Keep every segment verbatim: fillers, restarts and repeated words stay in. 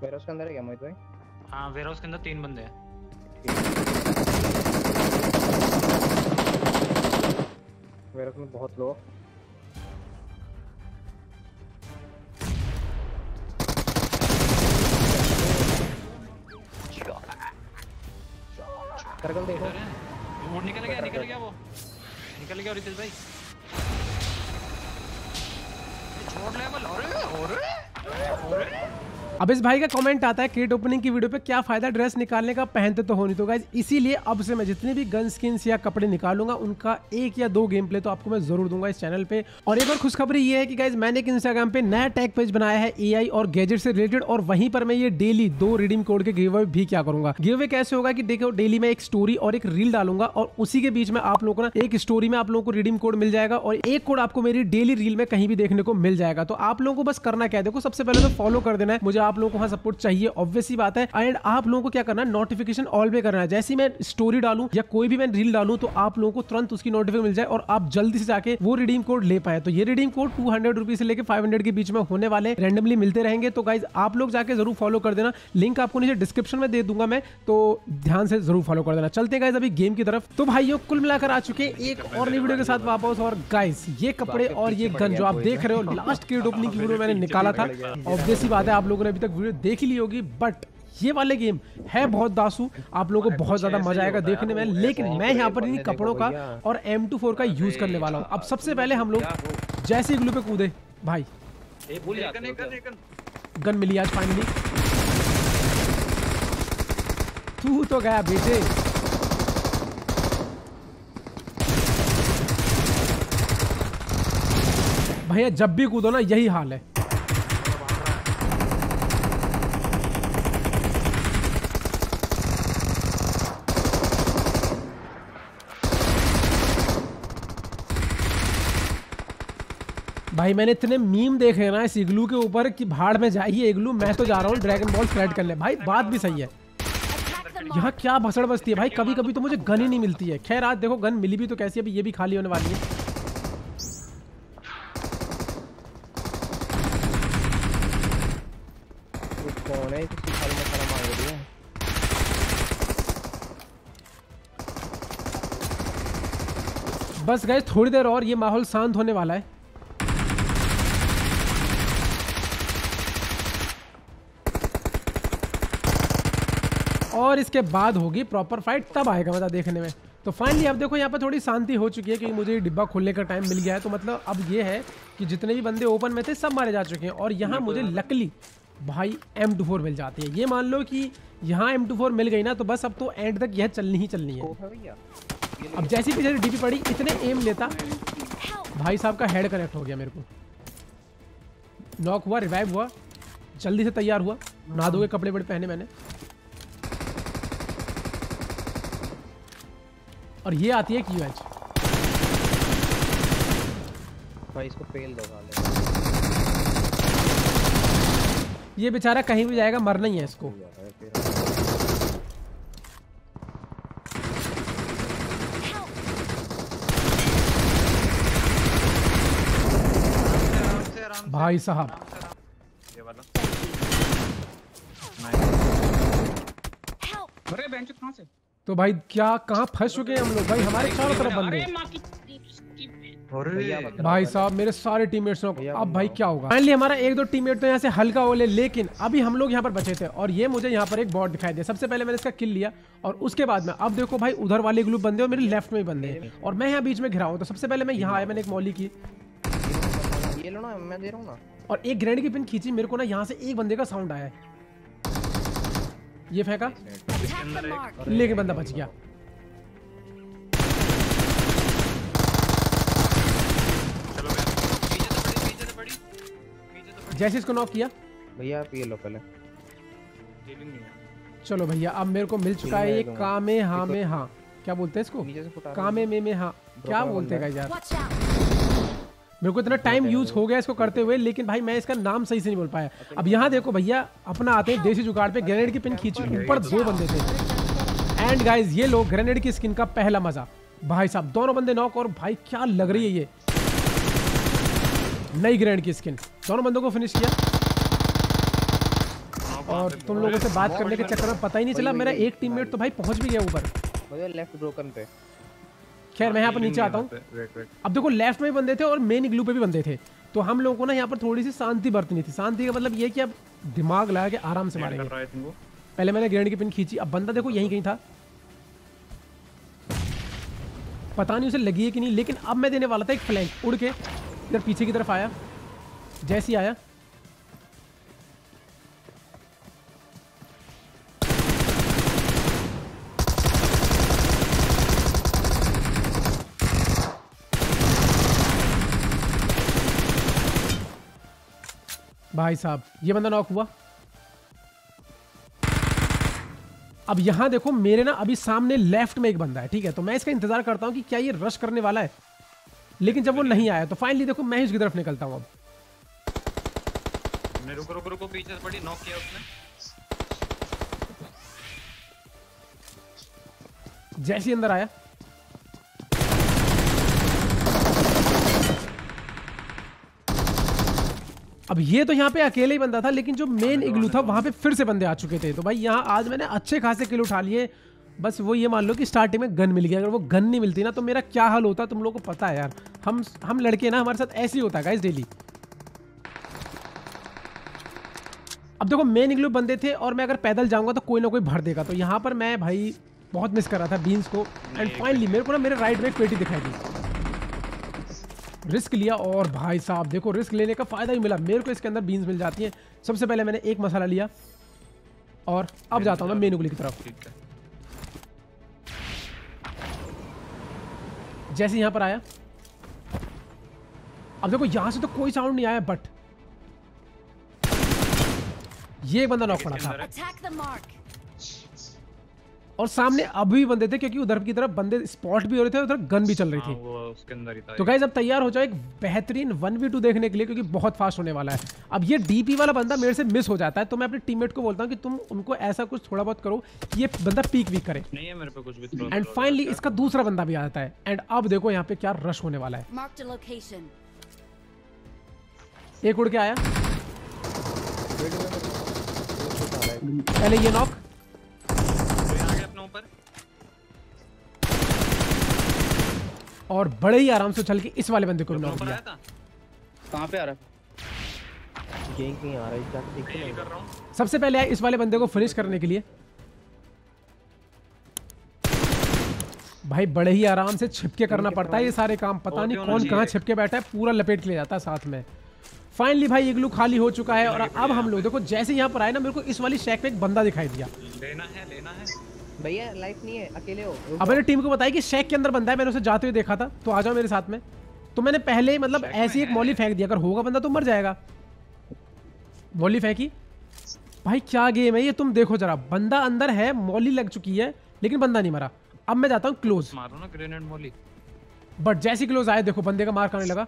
Warehouse के अंदर है क्या मोहित भाई? हाँ वेयरहाउस के अंदर तीन बंदे हैं। वेयरहाउस में बहुत लोग। सर्कल देखो। वो निकल गया निकल गया वो निकल गया रितेश भाई। छोड़ लेवल। अरे अरे अरे अब इस भाई का कमेंट आता है क्रेट ओपनिंग की वीडियो पे क्या फायदा ड्रेस निकालने का, पहनते तो हो नहीं। तो गाइज इसीलिए अब से मैं जितने भी गन स्किन्स या कपड़े निकालूंगा उनका एक या दो गेम प्ले तो आपको मैं जरूर दूंगा इस चैनल पे। और एक और खुशखबरी ये है कि गाइज मैंने एक इंस्टाग्राम पे नया टैग पेज बनाया है एआई और गैजेट से रिलेटेड, और वहीं पर मैं ये डेली दो रिडीम कोड के गिव अवे भी क्या करूंगा। गिव अवे कैसे होगा कि देखो डेली मैं एक स्टोरी और एक रील डालूंगा और उसी के बीच में आप लोगों को ना एक स्टोरी में आप लोगों को रिडीम कोड मिल जाएगा और एक कोड आपको मेरी डेली रील में कहीं भी देखने को मिल जाएगा। तो आप लोगों को बस करना क्या है, देखो सबसे पहले तो फॉलो कर देना है, मुझे आप लोगों को वहां सपोर्ट चाहिए, ऑब्वियस सी बात है। एंड आप लोगों को क्या करना है, नोटिफिकेशन ऑल पे करना है। जैसे ही मैं स्टोरी डालूं या कोई भी मैं रील डालूं तो आप लोगों को तुरंत उसकी नोटिफिकेशन मिल जाए और आप जल्दी से जाके वो रिडीम कोड ले पाए। तो ये redeem code two hundred rupees से लेकर फाइव हंड्रेड के बीच में होने वाले, रैंडमली मिलते रहेंगे। तो गाइज आप लोग जाके जरूर फॉलो कर देना, लिंक आपको नीचे डिस्क्रिप्शन में दे दूंगा मैं, तो ध्यान से जरूर फॉलो कर देना। चलते गाइज अभी गेम की तरफ। तो भाइयों कुल मिलाकर आ चुके एक और नई वीडियो के साथ वापस। और गाइज ये कपड़े और ये गन जो आप देख रहे हो लास्ट क्रेट ओपनिंग की वीडियो मैंने निकाला था, ऑब्वियस सी बात है आप लोगों ने अभी तक वीडियो देख ही ली होगी। बट ये वाले गेम है बहुत दासू, आप लोगों को बहुत ज्यादा मजा आएगा देखने में। लेकिन मैं यहाँ पर इन कपड़ों का और एम टू फोर का यूज करने वाला हूँ। अब सबसे पहले हम लोग जैसे ग्लू पे कूदे भाई, गन मिली आज फाइनली। तू तो गया बेटे। भैया जब भी कूदो ना यही हाल है। भाई मैंने इतने मीम देखे ना इस इग्लू के ऊपर कि भाड़ में जाइए इग्लू, मैं तो जा रहा हूँ ड्रैगन बॉल स्प्रेड करने। भाई बात भी सही है, यहाँ क्या भसड़ बसती है भाई। कभी कभी तो मुझे गन ही नहीं मिलती है। खैर आज देखो गन मिली भी तो कैसी, अभी ये भी खाली होने वाली है। कौन है किसी खाली में खाना मांग रही है? बस गाइस थोड़ी देर और ये माहौल शांत होने वाला है। और इसके बाद होगी प्रॉपर फाइट, तब आएगा मजा देखने में। तो फाइनली अब देखो यहाँ पर थोड़ी शांति हो चुकी है कि मुझे डिब्बा खोलने का टाइम मिल गया है। तो मतलब अब ये है कि जितने भी बंदे ओपन में थे सब मारे जा चुके हैं और यहाँ मुझे लकली भाई एम टू फोर मिल जाती है। ये मान लो कि यहाँ एम टू फोर मिल गई ना तो बस अब तो एंड तक यह चलनी ही चलनी है। अब जैसी पीछे डीपी पड़ी इतने एम लेता भाई साहब का हेड कनेक्ट हो गया मेरे को। नॉक हुआ, रिवाइव हुआ, जल्दी से तैयार हुआ, नहा धो के कपड़े बड़े पहने मैंने। और ये आती है क्यूएच। भाई इसको पेल दो वाले। ये बेचारा कहीं भी जाएगा मरना ही है इसको। भाई साहब ये वाला अरे बेंच कहां से? तो भाई क्या कहाँ फंस चुके हैं हम लोग भाई, हमारे चारों तरफ बंदे। भाई साहब मेरे सारे टीममेट्स लोग, अब भाई क्या होगा। फाइनली हमारा एक दो टीममेट तो यहाँ से हल्का हो ले, लेकिन अभी हम लोग यहाँ पर बचे थे और ये मुझे यहाँ पर एक बॉट दिखाई दिया। सबसे पहले मैंने इसका किल लिया और उसके बाद में अब देखो भाई उधर वाले ग्रुप बंदे और मेरे लेफ्ट में ही बंदे हैं और मैं यहाँ बीच में घिरा हूँ। तो सबसे पहले मैं यहाँ आया, मैंने एक मौली की, ये लो ना मैं दे रहा हूँ ना, और एक ग्रेनेड की पिन खींची। मेरे को ना यहाँ से एक बंदे का साउंड आया है, ये फेंका लेके बंदा बच गया। जैसे इसको नॉक किया भैया आप ये लो पहले। चलो भैया अब मेरे को मिल चुका है ये कामे हाँ में हाँ, क्या बोलते हैं इसको, कामे में में हाँ क्या बोलते हैं यार। मेरे को इतना टाइम यूज हो गया इसको करते हुए, लेकिन भाई मैं इसका नाम सही से नहीं बोल पाया। अब यहाँ देखो भैया अपना आते हैं देसी जुगाड़ पे, ग्रेनेड की पिन खींची, ऊपर दो बंदे थे। एंड गाइज ये लोग ग्रेनेड की स्किन का पहला मजा भाई साहब, दोनों बंदे नॉक। और भाई क्या लग रही है ये नई ग्रेनेड की स्किन, दोनों बंदों को फिनिश किया और तुम लोगों से बात करने के चक्कर में पता ही नहीं चला मेरा एक टीममेट तो भाई पहुंच भी गया ऊपर। मुझे लेफ्ट ब्रोकन पे। खैर मैं यहाँ पर नीचे आता हूँ। अब देखो लेफ्ट में भी बंदे थे और मेन इग्लू पे भी बंदे थे, तो हम लोगों को ना यहाँ पर थोड़ी सी शांति बरतनी थी। शांति का मतलब ये कि अब दिमाग लगा के आराम से मारेंगे। पहले मैंने ग्रेनेड की पिन खींची, अब बंदा देखो यहीं कहीं था, पता नहीं उसे लगी है कि नहीं, लेकिन अब मैं देने वाला था एक फ्लैंक। उड़ के इधर पीछे की तरफ आया, जैसे ही आया भाई साहब ये बंदा नॉक हुआ। अब यहां देखो मेरे ना अभी सामने लेफ्ट में एक बंदा है, ठीक है, तो मैं इसका इंतजार करता हूं कि क्या ये रश करने वाला है, लेकिन जब वो नहीं आया तो फाइनली देखो मैं इसकी तरफ निकलता हूं। अब मैं रुको रुको रुको पीछे पड़ी, नॉक किया उसने। जैसे ही अंदर आया अब ये तो यहाँ पे अकेले ही बंदा था, लेकिन जो मेन इग्लू था वहां पे फिर से बंदे आ चुके थे। तो भाई यहाँ आज मैंने अच्छे खासे किल उठा लिए। बस वो ये मान लो कि स्टार्टिंग में गन मिल गया, अगर वो गन नहीं मिलती ना तो मेरा क्या हाल होता तुम लोगों को पता है यार। हम हम लड़के ना हमारे साथ ऐसे ही होता है गाइस डेली। अब देखो मेन इग्लू बंदे थे और मैं अगर पैदल जाऊंगा तो कोई ना कोई भर देगा, तो यहाँ पर मैं भाई बहुत मिस कर रहा था बीन्स को। एंड फाइनली मेरे को ना मेरे राइट में एक पेटी दिखाई दी, रिस्क लिया और भाई साहब देखो रिस्क लेने का फायदा ही मिला मेरे को। इसके अंदर बीन्स मिल जाती हैं। सबसे पहले मैंने एक मसाला लिया और अब जाता हूं मैं मेन उंगली की तरफ। जैसे यहां पर आया, अब देखो यहां से तो कोई साउंड नहीं आया, बट ये बंदा नॉक पड़ा था और सामने अभी बंदे थे क्योंकि उधर की तरफ बंदे स्पॉट भी हो रहे थे, उधर गन भी चल रही थी। हाँ, वो उसके अंदर ही था। तो गाइस अब तैयार हो जाओ एक बेहतरीन वन वी टू देखने के लिए, क्योंकि बहुत फास्ट होने वाला है। अब ये डीपी वाला बंदा मेरे से मिस हो जाता है, तो मैं अपने टीममेट को बोलता हूं कि तुम उनको ऐसा कुछ थोड़ा बहुत करो कि ये बंदा पीक वीक करे। नहीं है मेरे पे कुछ भी। एंड फाइनली इसका दूसरा बंदा भी आ जाता है। एंड अब देखो यहाँ पे क्या रश होने वाला है। एक उड़ के आया, पहले ये नॉक, और बड़े ही आराम से चल के इस वाले बंदे को नॉक किया। कहां पे आ रहा है? यहीं कहीं आ रहा है, देख कर रहा हूं। सबसे पहले आया इस वाले बंदे को फिनिश करने के लिए। भाई बड़े ही आराम से छिपके करना पड़ता है ये सारे काम, पता नहीं कौन कहां छिपके बैठा है, पूरा लपेट के ले जाता है साथ में। फाइनली भाई इग्लू खाली हो चुका है और अब हम लोग देखो जैसे यहाँ पर आए ना, मेरे को इस वाली शैक पे एक बंदा दिखाई दिया। लेना है लेना है भैया, लाइफ नहीं है, अकेले हो। अब मैंने टीम को बताया कि शैक के अंदर बंदा है, मैंने उसे जाते हुए देखा था, तो आ जाओ मेरे साथ में। तो मैंने पहले मतलब ऐसी एक मौली फेंक दिया, अगर होगा बंदा तो मर जाएगा। मौली फेंकी, भाई क्या गेम है ये, तुम देखो जरा, बंदा अंदर है, मौली लग चुकी है लेकिन बंदा नहीं मरा। अब मैं जाता हूँ क्लोज, मारो ना ग्रेनेड मौली। बट जैसे क्लोज आए देखो बंदे का मार करने लगा।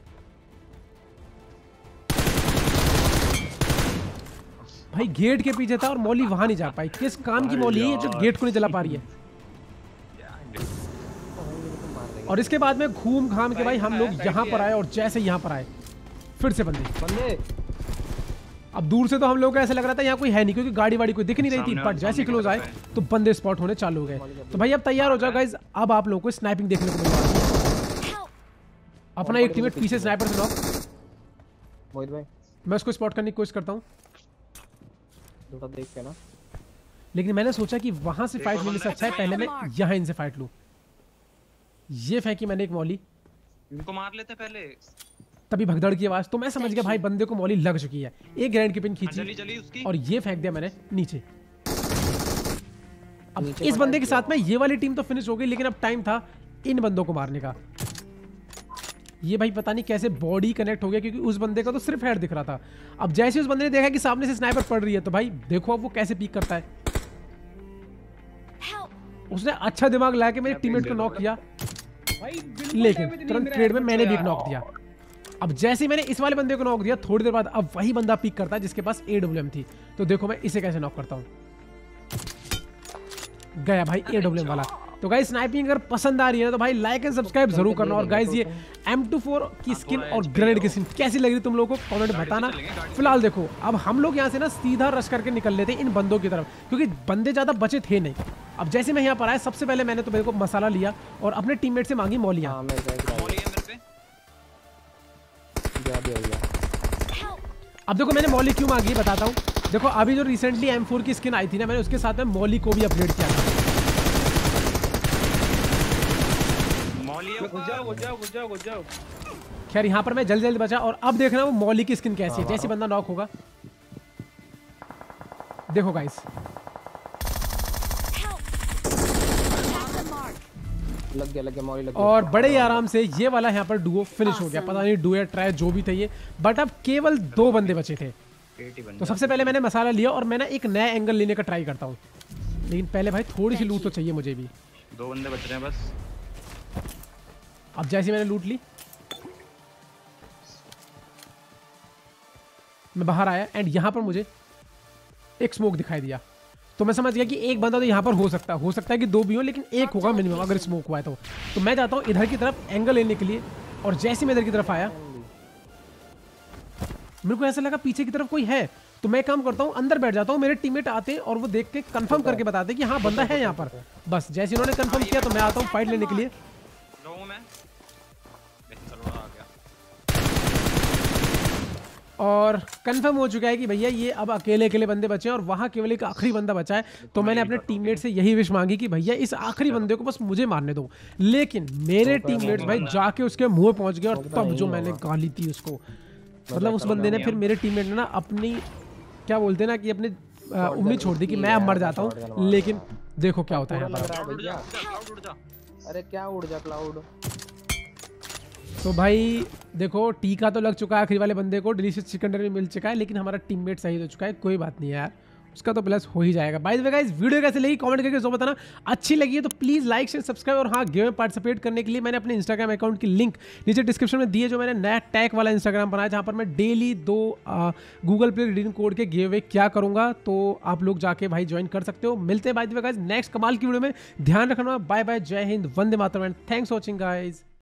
भाई गेट के पीछे था और मौली वहां नहीं जा पाई। किस काम की मौली है जो गेट को नहीं जला पा रही है। और इसके बाद में घूम घाम के भाई हम लोग यहाँ पर आए और जैसे यहाँ पर आए फिर से बंदे बंदे अब दूर से तो हम लोगों को ऐसा लग रहा था यहाँ कोई है नहीं, क्योंकि गाड़ी वाड़ी कोई दिख नहीं रही थी, बट जैसे क्लोज आए तो बंदे स्पॉट होने चालू हो गए। तो भाई अब तैयार हो जाओ गाइस, अब आप लोगों को स्नाइपिंग देखने को मिल रहा है। अपना एक टीममेट पीछे स्नाइपर से नॉक, मोहित भाई मैं उसको स्पॉट करने की कोशिश करता हूँ थोड़ा देख के ना, लेकिन मैंने सोचा कि वहां से फाइट लेने से अच्छा है पहले मैं यहाँ इनसे फाइट लूं। ये फेंकी मैंने एक मौली, इनको मार लेते पहले, तभी भगदड़ की आवाज, तो मैं समझ गया भाई बंदे को मौली लग चुकी है। एक ग्रेनेड की पिन खींची जली जली उसकी, और ये फेंक दिया मैंने नीचे। अब इस बंदे के साथ में ये वाली टीम तो फिनिश हो गई, लेकिन अब टाइम था इन बंदों को मारने का। ये भाई पता नहीं कैसे बॉडी कनेक्ट हो गया, क्योंकि उस बंदे का तो सिर्फ हेड दिख रहा था। अब जैसे उस बंदे ने देखा कि सामने से स्नाइपर पड़ रही है, तो भाई देखो अब वो कैसे पीक करता है। उसने अच्छा दिमाग लगा के मेरे टीममेट को नॉक किया, लेकिन तुरंत ट्रेड में मैंने भी एक नॉक दिया। अब जैसे ही मैंने इस वाले बंदे को नॉक दिया, थोड़ी देर बाद अब वही बंदा पीक करता है जिसके पास ए डब्ल्यू एम थी। तो देखो मैं इसे कैसे नॉक करता हूं। गया भाई ए डब्ल्यू एम वाला। तो गाइस स्नाइपिंग अगर पसंद आ रही है ना तो भाई लाइक एंड सब्सक्राइब जरूर करना। और गाइस ये एम टू फोर की स्किन और ग्रेनेड की स्किन कैसी लग रही तुम लोगों को कमेंट बताना। फिलहाल देखो अब हम लोग यहाँ से ना सीधा रश करके निकल लेते इन बंदों की तरफ, क्योंकि बंदे ज्यादा बचे थे नहीं। अब जैसे मैं यहाँ पर आया सबसे पहले मैंने तो मेरे को मसाला लिया और अपने टीममेट से मांगी मौलियाँ। अब देखो मैंने मौली क्यों मांगी बताता हूँ। देखो अभी जो रिसेंटली एम फोर की स्किन आई थी ना, मैंने उसके साथ में मौली को भी अपग्रेड किया था। खैर यहाँ पर मैं जल्दी जल्दी बचा। और अब देखना वो मौली की स्किन कैसी है। जैसे बंदा नॉक होगा देखो गाइस, लग गया लग गया मौली लग गया। और बड़े ही आराम से ये वाला यहाँ पर डुओ फिनिश हो गया। पता नहीं डुओ या ट्राई जो भी था ये, बट अब केवल दो बंदे बचे थे। तो सबसे पहले मैंने मसाला लिया और मैं ना एक नया एंगल लेने का ट्राई करता हूँ, लेकिन पहले भाई थोड़ी सी लूट तो चाहिए मुझे भी। दो बंदे बच रहे हैं बस। अब जैसे मैंने लूट ली मैं बाहर आया एंड यहाँ पर मुझे एक स्मोक दिखाई दिया। तो मैं समझ गया कि एक बंदा तो यहाँ पर हो सकता है हो सकता है कि दो भी हो, लेकिन एक होगा मिनिमम अगर स्मोक हुआ है तो। तो मैं जाता हूँ इधर की तरफ एंगल लेने के लिए। और जैसे मैं इधर की तरफ आया मेरे को ऐसा लगा पीछे की तरफ कोई है, तो मैं काम करता हूँ अंदर बैठ जाता हूँ। मेरे टीममेट आते हैं और वो देख के कंफर्म करके बताते हैं कि हाँ बंदा है यहाँ पर। बस जैसे इन्होंने कंफर्म किया तो मैं आता हूँ फाइट लेने के लिए। और कंफर्म हो चुका है कि भैया ये अब अकेले अकेले बंदे बचे हैं और वहां केवल एक आखिरी बंदा बचा है। तो मैंने अपने टीममेट से यही विश मांगी कि भैया इस आखिरी बंदे को बस मुझे मारने दो। लेकिन मेरे टीममेट्स भाई जाके उसके मुंह पहुंच गए और तब जो मैंने गाली थी उसको, मतलब उस बंदे ने फिर मेरे टीममेट ने ना अपनी क्या बोलते हैं ना कि अपनी उम्मीद छोड़ दी कि मैं अब मर जाता हूँ। लेकिन देखो क्या होता है। अरे क्या उड़ जा क्लाउड। तो भाई देखो टीका तो लग चुका है आखिरी वाले बंदे को, डिलीशियस चिकन डिनर भी मिल चुका है, लेकिन हमारा टीममेट सही हो चुका है। कोई बात नहीं है यार, उसका तो प्लस हो ही जाएगा। By the way guys video कैसे लगी कमेंट करके जरूर बताना। अच्छी लगी है तो प्लीज लाइक शेयर सब्सक्राइब। और हाँ गेम में पार्टिसिपेट करने के लिए मैंने अपने इंस्टाग्राम अकाउंट की लिंक नीचे डिस्क्रिप्शन में दी है, जो मैंने नया टैग वाला इंस्टाग्राम बनाया जहाँ पर मैं डेली दो गूगल प्ले रिडीम कोड के गिव अवे क्या करूँगा। तो आप लोग जाके भाई ज्वाइन कर सकते हो। मिलते हैं by the way guys next कमाल की वीडियो में। ध्यान रखना। बाय बाय, जय हिंद, वंदे मातरम, थैंक्स फॉर वॉचिंग गाइज।